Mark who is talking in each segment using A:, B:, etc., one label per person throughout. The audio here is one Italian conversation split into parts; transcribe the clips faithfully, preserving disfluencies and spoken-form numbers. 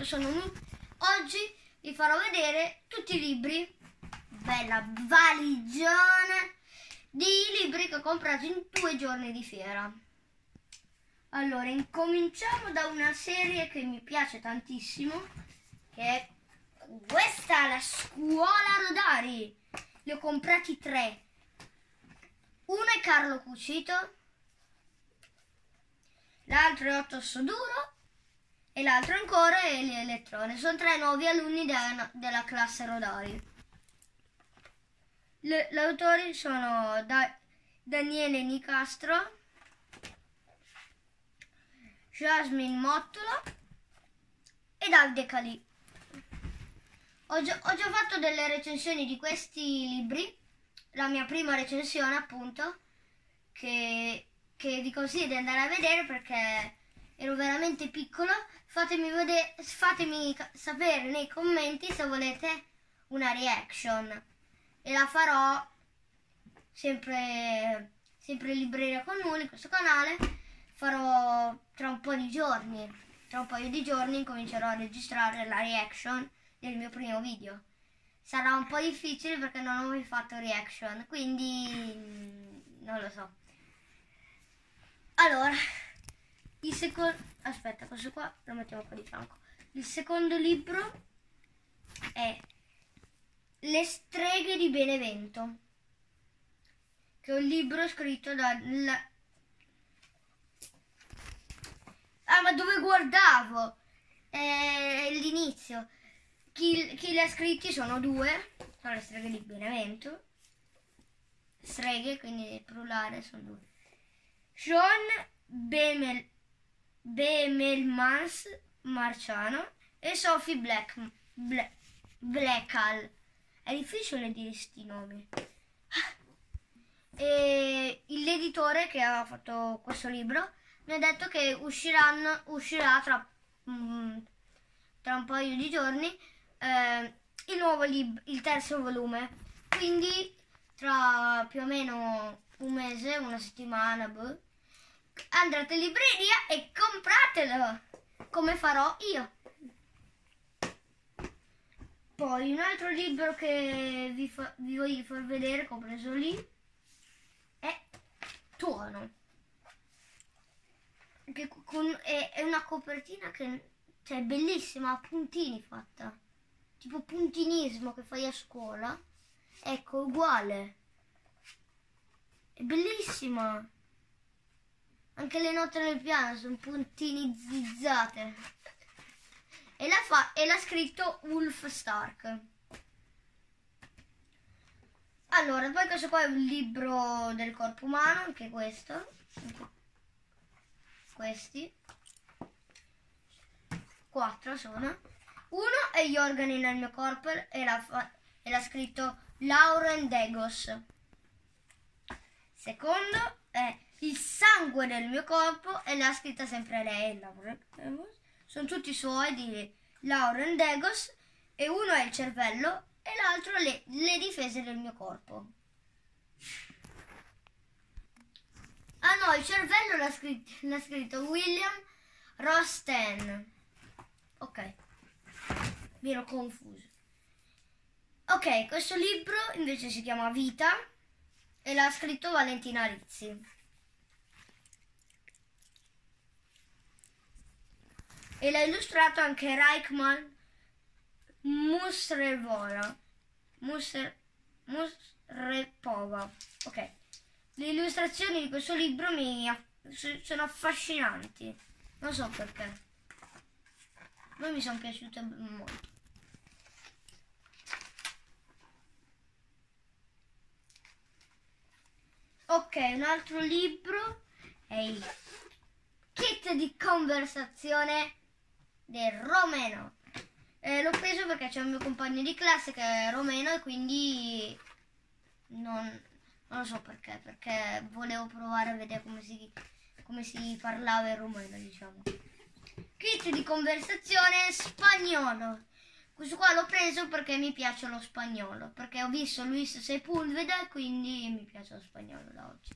A: sono oggi vi farò vedere tutti i libri, bella valigione di libri che ho comprato in due giorni di fiera. Allora, incominciamo da una serie che mi piace tantissimo, che è questa, la Scuola Rodari. Ne ho comprati tre. Uno è Carlo Cucito, l'altro è Otto Soduro e l'altro ancora è Elia Elettrone. Sono tre nuovi alunni della, della classe Rodari. Gli autori sono da, Daniele Nicastro, Jasmine Mottola e Davide Calì. Ho già, ho già fatto delle recensioni di questi libri, la mia prima recensione appunto, che, che vi consiglio di andare a vedere perché ero veramente piccolo. Fatemi, vedere, fatemi sapere nei commenti se volete una reaction e la farò sempre, sempre in libreria con lui, in questo canale. Farò tra un po' di giorni, tra un paio di giorni comincerò a registrare la reaction del mio primo video. Sarà un po' difficile perché non ho mai fatto reaction, quindi non lo so. Allora, il secondo, aspetta, questo qua lo mettiamo qua di fianco. Il secondo libro è Le streghe di Benevento, che è un libro scritto da... La... Ah, ma dove guardavo? È l'inizio. Chi, chi li ha scritti sono due, sono le streghe di Benevento. Streghe, quindi il plurale sono due. John Bemel, Bemelmans Marciano e Sophie Black, Black, Blackall. È difficile dire sti nomi. E l'editore che ha fatto questo libro mi ha detto che usciranno, uscirà tra, mm, tra un paio di giorni eh, il nuovo libro, il terzo volume. Quindi tra più o meno un mese, una settimana, boh, andate in libreria e compratelo, come farò io. Poi un altro libro che vi, fa, vi voglio far vedere, che ho preso lì, è Tuono. Che con, è, è una copertina che cioè, è bellissima, a puntini fatta, tipo puntinismo che fai a scuola. Ecco, uguale, è bellissima. Anche le note nel piano sono puntini zizzate. E l'ha, fa, e l'ha scritto Ulf Stark. Allora, poi questo qua è un libro del corpo umano, anche questo. Questi. Quattro sono. Uno è Gli organi nel mio corpo e l'ha, e l'ha scritto Lauren Degos. Secondo è Il sangue del mio corpo e l'ha scritta sempre lei, Lauren Degos. Sono tutti suoi di Lauren Degos e uno è Il cervello e l'altro le, le difese del mio corpo. Ah no, Il cervello l'ha scritto, l'ha scritto William Rosten. Ok, mi ero confuso. Ok, questo libro invece si chiama Vita e l'ha scritto Valentina Rizzi. E l'ha illustrato anche Reichman Musrevola. Musre, Musrepova. Ok. Le illustrazioni di questo libro mi sono affascinanti. Non so perché. A me mi sono piaciute molto. Ok, un altro libro è il Kit di conversazione del romeno. Eh, l'ho preso perché c'è un mio compagno di classe che è romeno e quindi non, non lo so perché, perché volevo provare a vedere come si, come si parlava il romeno, diciamo. Kit di conversazione spagnolo. Questo qua l'ho preso perché mi piace lo spagnolo, perché ho visto Luis Sepulveda e quindi mi piace lo spagnolo da oggi.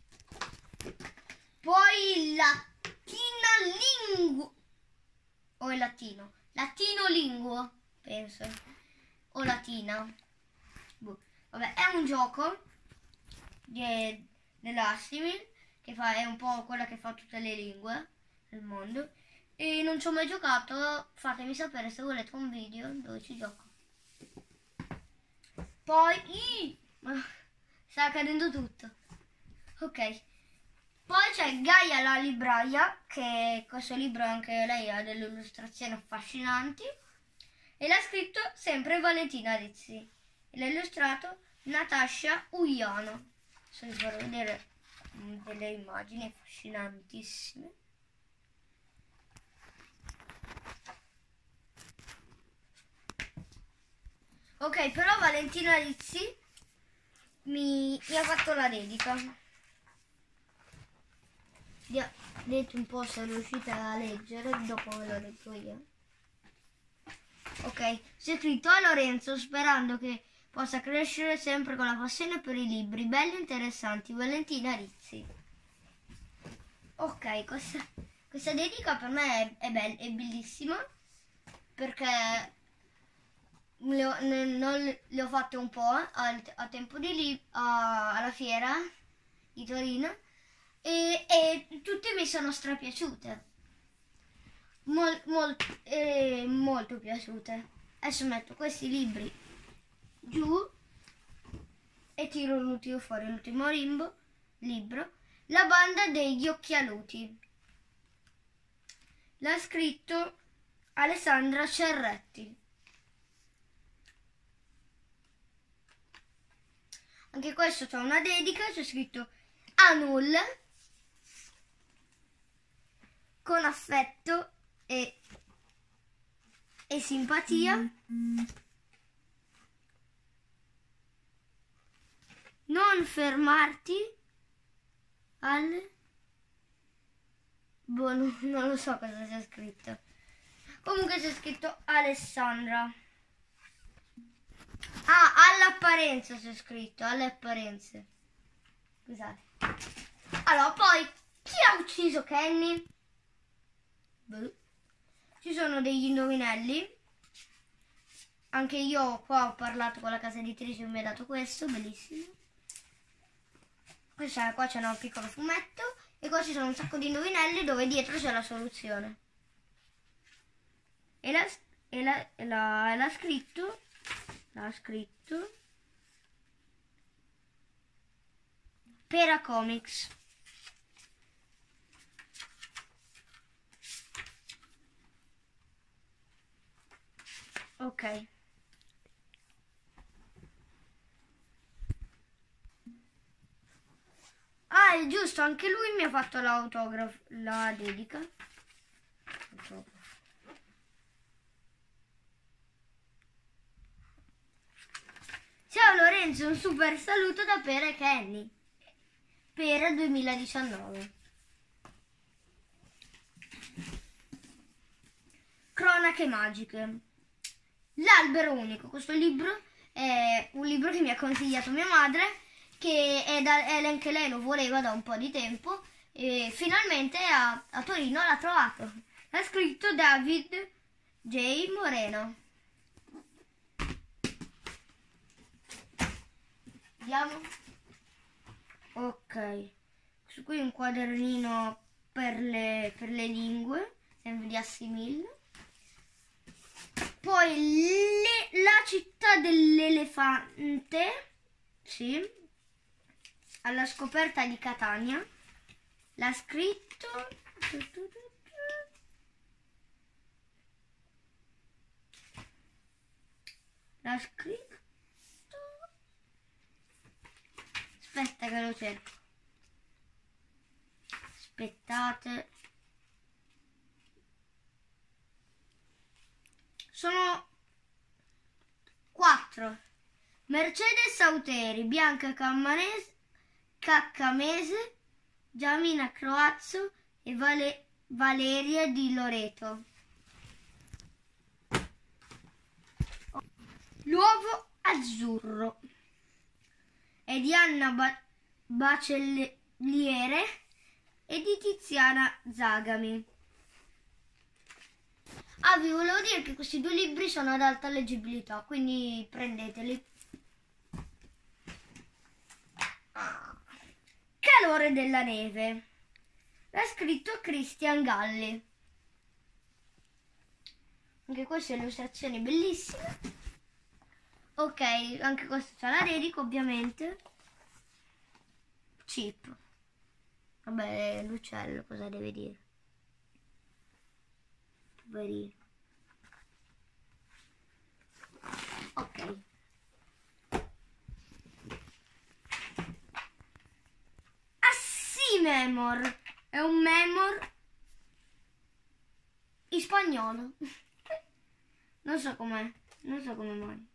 A: Poi Latina Lingua, o è latino, Latino Linguo, penso, o Latina. Boh. Vabbè, è un gioco di, dell'Assimil, che fa, è un po' quella che fa tutte le lingue del mondo. E non ci ho mai giocato, fatemi sapere se volete un video dove ci gioco. Poi, ii, sta cadendo tutto. Ok. Poi c'è Gaia la libraia, che questo libro anche lei ha delle illustrazioni affascinanti. E l'ha scritto sempre Valentina Rizzi. E l'ha illustrato Natascia Uiano. Adesso vi farò vedere delle immagini affascinantissime. Ok, però Valentina Rizzi mi, mi ha fatto la dedica. Vedete un po' se riuscite a leggere, dopo ve lo leggo io. Ok, c'è scritto a Lorenzo, sperando che possa crescere sempre con la passione per i libri belli e interessanti, Valentina Rizzi. Ok, questa, questa dedica per me è, è, bella, è bellissima, perché le ho, ne, non le ho fatte un po' a, a tempo di lì, alla fiera di Torino, e, e tutte mi sono strapiaciute, Mol, mol, eh, molto piaciute. Adesso metto questi libri giù e tiro l'ultimo fuori, l'ultimo limbo, libro, La banda degli occhialuti. L'ha scritto Alessandra Cerretti. Anche questo c'è una dedica, c'è scritto a nulla, con affetto e, e simpatia. Mm-hmm. Non fermarti al... Boh, no, non lo so cosa c'è scritto. Comunque c'è scritto Alessandra. Ah, all'apparenza c'è scritto, alle apparenze. Scusate. Allora, poi, chi ha ucciso Kenny? Beh. Ci sono degli indovinelli. Anche io qua ho parlato con la casa editrice e mi ha dato questo, bellissimo. Questa, qua c'è un piccolo fumetto e qua ci sono un sacco di indovinelli dove dietro c'è la soluzione. E l'ha e la, e la, e l'ha scritto, l'ha scritto Pera Comics. Ok. Ah, è giusto, anche lui mi ha fatto l'autografo, la dedica. Ciao Lorenzo, un super saluto da Pera e Kenny. Pera duemiladiciannove. Cronache magiche. L'albero unico. Questo libro è un libro che mi ha consigliato mia madre, che è da, è, anche lei lo voleva da un po' di tempo e finalmente a, a Torino l'ha trovato. L'ha scritto David J. Moreno. Vediamo. Ok, questo qui è un quadernino per le, per le lingue, sempre di Assimil. Poi le, la città dell'elefante, sì, alla scoperta di Catania, l'ha scritto l'ha scritto aspetta che lo cerco, aspettate, sono quattro: Mercedes Auteri, Bianca Cammanese, Caccamese, Giamina Croazzo e Vale, Valeria di Loreto. L'uovo azzurro è di Anna ba Bacelliere e di Tiziana Zagami. Ah, vi volevo dire che questi due libri sono ad alta leggibilità, quindi prendeteli. Calore della neve. L'ha scritto Christian Galli. Anche queste illustrazioni bellissime. Ok, anche questa c'è la dedica, ovviamente. Chip. Vabbè, l'uccello cosa deve dire? Poverino. Ok. Memor è un memor in spagnolo. Non so com'è, non so come mai.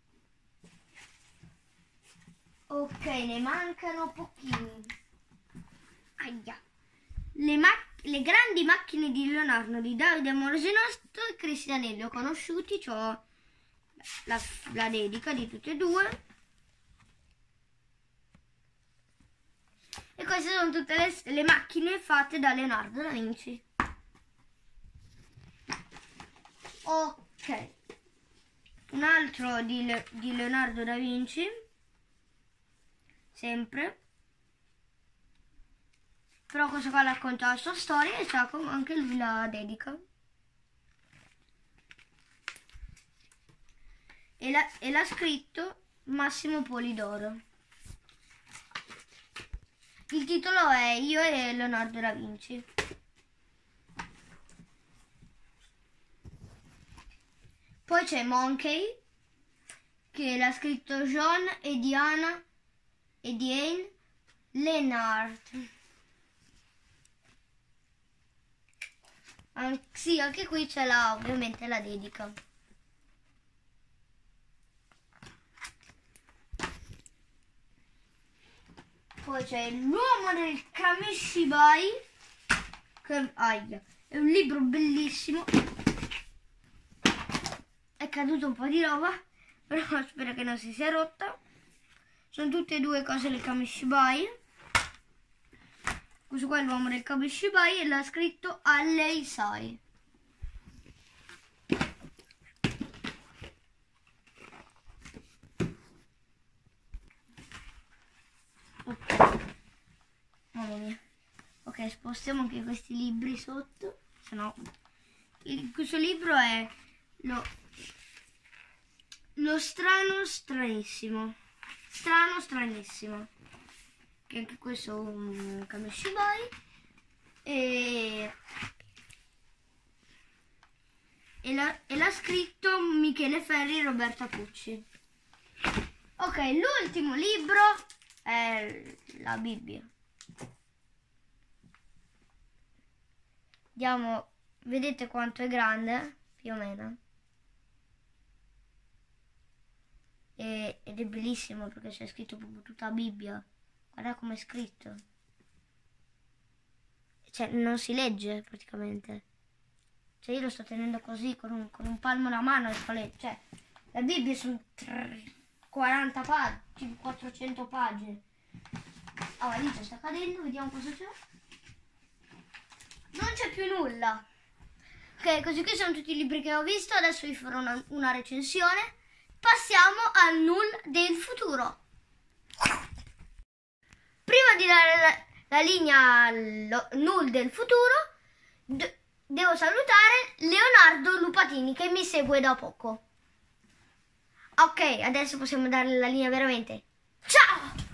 A: Ok, ne mancano pochini. Aia. Le, le grandi macchine di Leonardo di Davide Amorosenostro e Cristianelli ho conosciuti, c'ho la, la dedica di tutti e due. E queste sono tutte le, le macchine fatte da Leonardo da Vinci. Ok. Un altro di, Le, di Leonardo da Vinci. Sempre. Però questo qua racconta la sua storia e sa come anche lui la dedica. E l'ha, e l'ha scritto Massimo Polidoro. Il titolo è Io e Leonardo da Vinci. Poi c'è Monkey, che l'ha scritto John e Diana e Diane Lennart. An sì, anche qui c'è la, ovviamente la dedica. Poi c'è L'uomo del Kamishibai, che aia, è un libro bellissimo. È caduto un po' di roba, però spero che non si sia rotta. Sono tutte e due cose del Kamishibai. Questo qua è L'uomo del Kamishibai e l'ha scritto Halley Sai. Mamma mia. Ok, spostiamo anche questi libri sotto, se no il, questo libro è lo, lo strano stranissimo, strano stranissimo, che anche questo è un Kamishibai e, e l'ha scritto Michele Ferri e Roberta Pucci. Ok, l'ultimo libro è la Bibbia. Vediamo, vedete quanto è grande, più o meno. E, ed è bellissimo perché c'è scritto proprio tutta la Bibbia. Guarda come è scritto. Cioè, non si legge praticamente. Cioè, io lo sto tenendo così, con un, con un palmo alla mano e sto leggendo. Cioè, la Bibbia sono quaranta pagine, quattrocento pagine. Ah, l'inizio sta cadendo, vediamo cosa c'è. Non c'è più nulla. Ok, così qui sono tutti i libri che ho visto. Adesso vi farò una, una recensione. Passiamo al null del futuro. Prima di dare la, la linea al null del futuro, devo salutare Leonardo Lupatini che mi segue da poco. Ok, adesso possiamo dare la linea veramente. Ciao!